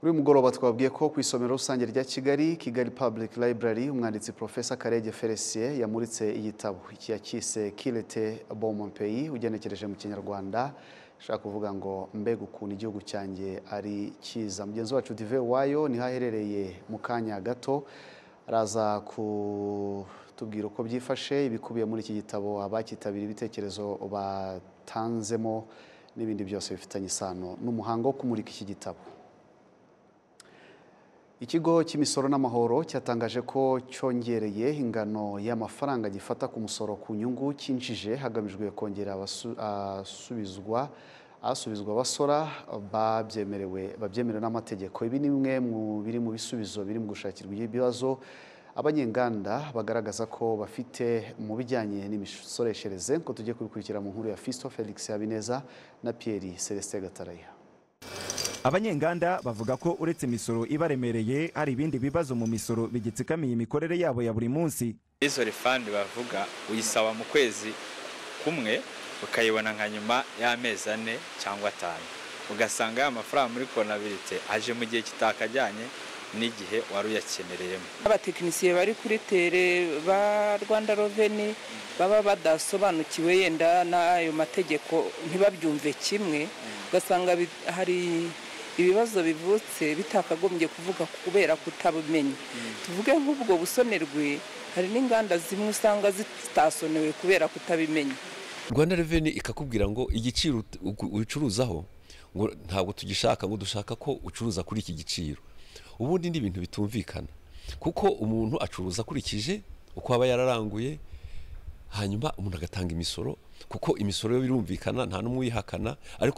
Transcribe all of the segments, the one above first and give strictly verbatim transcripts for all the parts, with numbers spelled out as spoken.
Kuri uyu mugoroba twabwiye ko ku isomero rusange rya Kigali, Kigali Public Library, umwanditsi Professor Karege Felicien yamuritse igitabo cyise Kilete Bon Mon Pays, ugenekereje mu Kinyarwanda shaka kuvuga ngo mbega ukuntu igihugu cyanjye ari cyiza. Mugenzi wacu Dive wayo ni haherereye mu kanya gato, araza kutubwira uko byifashe, ibikubiye muri iki gitabo, abakitabira ibitekerezo batanzemo n'ibindi byose bifitanye isano n'umuhango wo kumurika iki gitabo. Ikigo cy'imisoro n'amahoro cyatangaje ko cyongereye ingano y'amafaranga gifata ku musoro ku nyungu kinjije hagamijwe kongera abasubizwa asubizwa abasora babyemerewe babyemerewe n'amategeko. Ibi ni bimwe mu biri mu bisubizo biri mu gushakirwa ibibazo abanyenganda bagaragaza ko bafite mu bijyanye n'imisoreshereze, ko tugiye kubikurikira mu nkuru ya Fisto Felix Habineza na Pierre Celestin Gataraya. Abanyenganda bavuga ko uretse imisoro ibaremereye hari ibindi bibazo mu misoro bigitsikamiye imikorere yabo ya buri munsi. Izo refund bavuga uyisaba mu kwezi kumwe ukayibona nka nyuma y'amezi ane cyangwa atanu, ugasanga ya mafaranga muri konabilite aje mu gihe kitakajyanye n'igihe wari uyakenereyemo. Abatekinisiye bari kuri tere ba Rwanda Revenue baba badasobanukiwe yenda n'ayo mategeko ntibabyumve kimwe, ugasanga hari ibibazo bivutse bitakagombye kuvuga kubera kutabumenya. Tuvuge nk'ubwo busonerwe, hari n'inganda zimwe usanga zitasonewe kubera kutabimenya. Rwanda Revenue ikakubwira ngo igiciro ucuruzaho ngo ntabwo tugishaka, ngo dushaka ko ucuruza kuri iki giciro. Ubundi ndi ibintu bitumvikana, kuko umuntu acuruza kurikije uko aba yararanguye, hanyuma umuntu agatanga imisoro, kuko imisoro yo birumvikana nta numwe uyihakana, ariko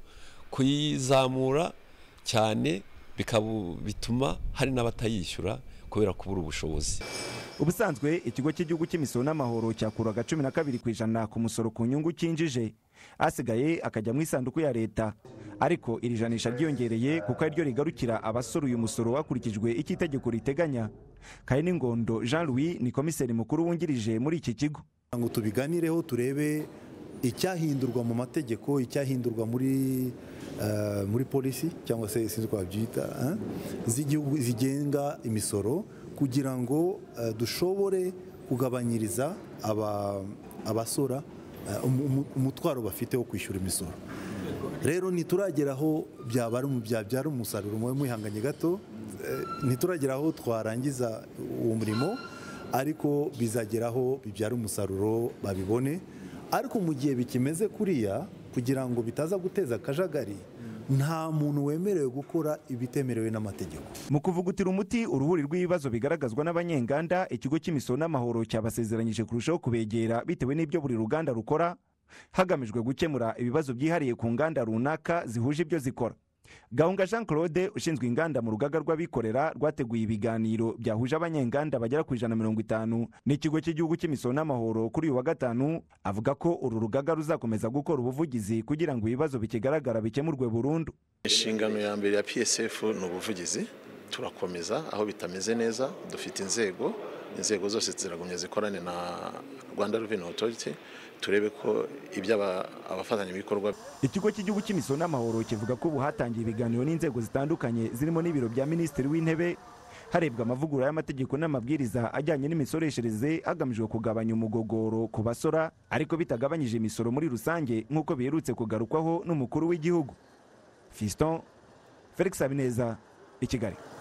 kuyizamura cyane bikabu bituma hari n'abatayishyura kubera kubura ubushobozi. Ubusanzwe ikigo cy'igihugu cy'imisoro n'amahoro cyakuraga cumi na kabiri ku ijana ku musoro ku nyungu kinjije, asigaye akajya mu isanduku ya leta. Ariko iri janisha ryiyongereye kuko ari ryo rigarukira abasora uyu musoro hakurikijwe iki itegeko riteganya. Kayiningondo Jean Louis ni komiseri mukuru wungirije muri iki kigo. Ngo tubiganireho turebe icyahindurwa mu mategeko, icyahindurwa muri uh, muri polisi cyangwa se sinzi ko babyita uh, z'igihugu zigenga imisoro, kugira ngo uh, dushobore kugabanyiriza aba abasora uh, um, umutwaro bafite wo kwishyura imisoro. Rero niturageraho byabara mu byabyara umusaruro mu mwihanganye gato, uh, niturageraho twarangiza uwo murimo, ariko bizageraho bibyara umusaruro babibone. Ariko mu gihe bikimeze kuriya, kugira ngo bitaza guteza akajagari, nta muntu wemerewe gukora ibitemerewe n'amategeko. Mu kuvugutira umuti uruhuri rw'ibibazo bigaragazwa n'abanyenganda, ikigo cy'imisoro n'amahoro cyabasezeranyije kurushaho kubegera bitewe n'ibyo buri ruganda rukora, hagamijwe gukemura ibibazo byihariye ku nganda runaka zihuje ibyo zikora. Gahunga Jean Claude ushinzwe inganda mu rugaga rw'abikorera rwateguye ibiganiro byahuje abanyenganda bagera ku ijana na mirongo itanu n'ikigo cy'igihugu cy'imisoro n'amahoro kuri uyu wa gatanu, avuga ko uru rugaga ruzakomeza gukora ubuvugizi kugira ngo ibibazo bikigaragara bikemurwe burundu. Inshingano ya mbere ya P S F ni ubuvugizi, turakomeza aho bitameze neza, dufite inzego inzego zose ziragumye zikorane na Rwanda Revenue Authority, turebe ko ibyo abafatanya bikorwa. Ikigo cy'igihugu cy'imisoro n'amahoro kivuga ko buhatangiye ibiganiro n'inzego zitandukanye zirimo n'ibiro bya Minisitiri w'Intebe, harebwa amavugurura y'amategeko n'amabwiriza ajyanye n'imisoreshereze hagamijwe kugabanya umugogoro ku basora, ariko bitagabanyije imisoro muri rusange nk'uko biherutse kugarukwaho n'umukuru w'igihugu. Fiston Felix Habineza, i Kigali.